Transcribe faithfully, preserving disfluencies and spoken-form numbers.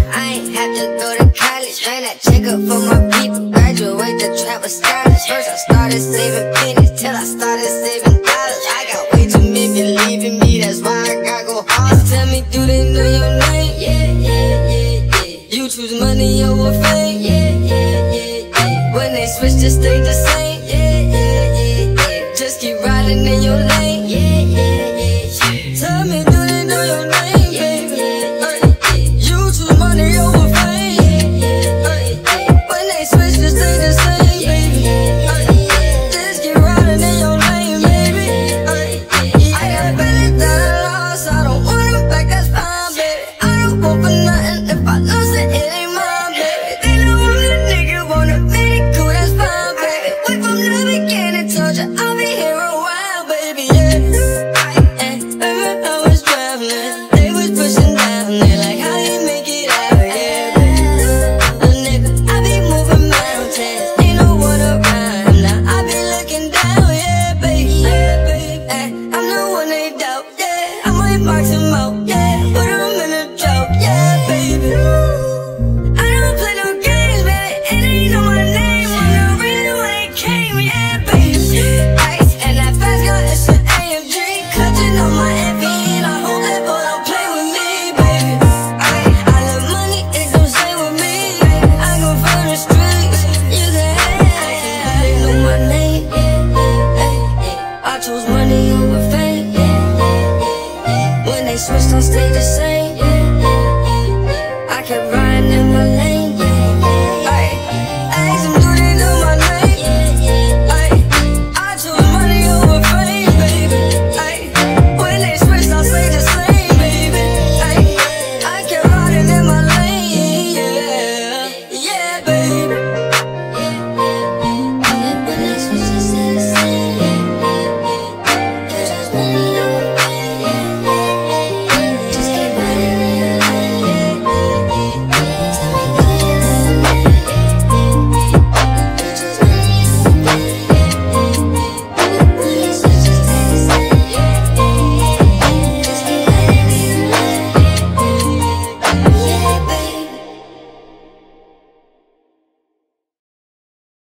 I ain't have to go to college. Ran that check up for my people. Graduate the trap with scholars. First I started saving pennies till I started saving dollars. I got way too many believing me, that's why I gotta go hard. Tell me, do they know your name? Yeah, yeah, yeah, yeah. You choose money over fame? Yeah, yeah, yeah, yeah. When they switch to stay the same?